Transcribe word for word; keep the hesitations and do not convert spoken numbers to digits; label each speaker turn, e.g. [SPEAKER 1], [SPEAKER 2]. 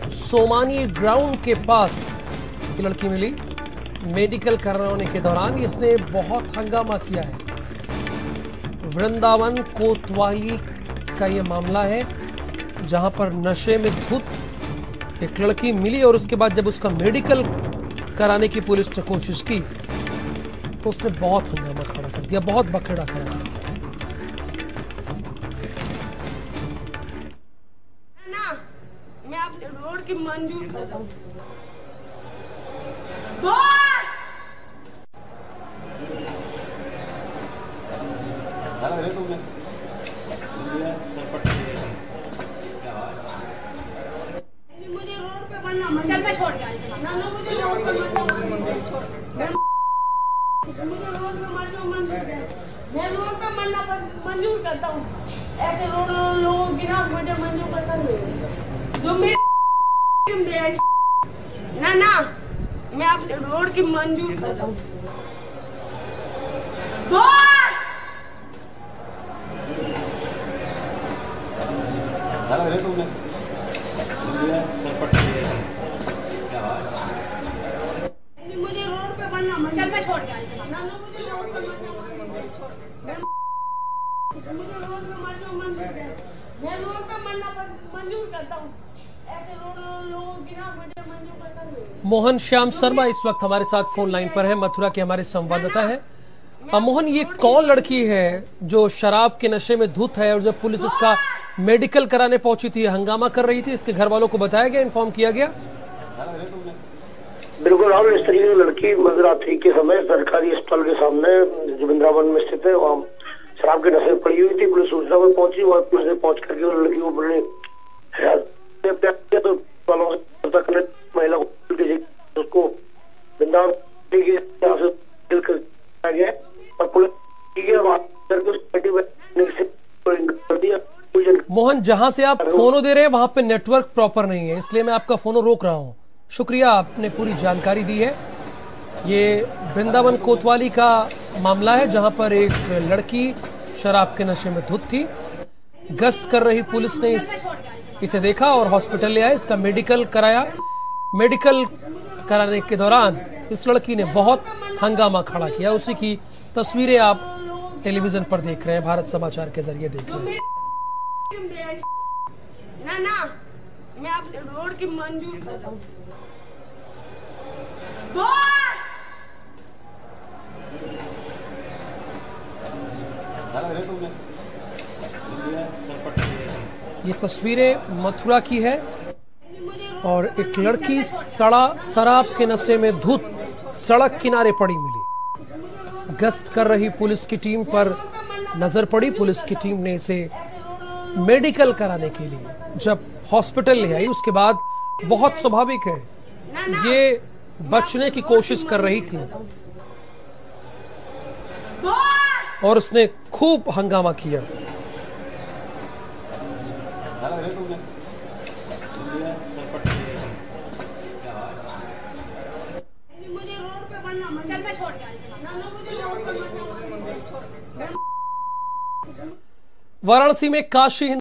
[SPEAKER 1] Somani ground के पास ये लड़की मिली। मेडिकल कराने के दौरान इसने बहुत हंगामा किया है। वृंदावन कोतवाली का ये मामला है, जहां पर नशे में धुत एक लड़की मिली और उसके बाद जब उसका मेडिकल कराने की पुलिस ने कोशिश की तो उसने बहुत हंगामा खड़ा कर दिया, बहुत बखेड़ा खड़ा कर दिया।
[SPEAKER 2] ना, मैं आपके रोड की मंजूर करता हूं। मुझे रोड पे बनना चल मैं छोड़ गाड़ी चला ना मुझे रोड पे मरना मुझे रोड पे मरना मंजूर है। मैं रोड पे मरना मंजूर करता हूँ। ऐसे रोड लोगों की ना मुझे मंजूर पसंद है। जो मेरे ना ना मैं आपके रोड की मंजूर करता हूँ। मुझे रोड पे बनना चल मैं छोड़ गाड़ी चला ना मुझे रोड पे मरना मुझे रोड पे मरना मंजूर है। मैं रोड पे मरना मंजूर करता हूँ। ऐसे रोड लोगों की ना मुझे मंजूर पसंद है।
[SPEAKER 1] मोहन श्याम शर्मा इस वक्त हमारे साथ फोन लाइन पर है, मथुरा के हमारे संवाददाता है। मोहन, ये कौन लड़की है जो शराब के नशे में धुत है और जब पुलिस उसका मेडिकल कराने पहुंची थी, हंगामा कर रही थी, इसके घर वालों को बताया गया, इन्फॉर्म किया गया?
[SPEAKER 3] बिल्कुल राहुल, इस तरीके की लड़की मध्यरात्रि के समय सरकारी अस्पताल के सामने जो वृंदावन में स्थित है वहाँ शराब के नशे में पड़ी हुई थी। पुलिस सूचना पर पहुंची, वहाँ पुलिस ने पहुंच करके उस लड़की को बड़े तो महिला उसको वृंदावन गया और पुलिस
[SPEAKER 1] मोहन, जहां से आप फोनो दे रहे हैं वहां पे नेटवर्क प्रॉपर नहीं है, इसलिए मैं आपका फोनो रोक रहा हूं। शुक्रिया, आपने पूरी जानकारी दी है। ये वृंदावन कोतवाली का मामला है जहां पर एक लड़की शराब के नशे में धुत थी। गश्त कर रही पुलिस ने इस इसे देखा और हॉस्पिटल ले आया, इसका मेडिकल कराया। मेडिकल कराने के दौरान इस लड़की ने बहुत हंगामा खड़ा किया। उसी की तस्वीरें आप टेलीविजन पर देख रहे हैं, भारत समाचार के जरिए देख रहे हैं।
[SPEAKER 2] ना ना मैं आपके रोड की मंजूर करता हूँ।
[SPEAKER 1] ये तस्वीरें मथुरा की है और एक लड़की सड़ा शराब के नशे में धुत सड़क किनारे पड़ी मिली। गश्त कर रही पुलिस की टीम पर नजर पड़ी। पुलिस की टीम ने इसे मेडिकल कराने के लिए जब हॉस्पिटल ले आई, उसके बाद बहुत स्वाभाविक है ये बचने की कोशिश कर रही थी और उसने खूब हंगामा किया।
[SPEAKER 2] चल मैं छोड़ गाड़ी चला ना मुझे
[SPEAKER 1] वाराणसी में काशी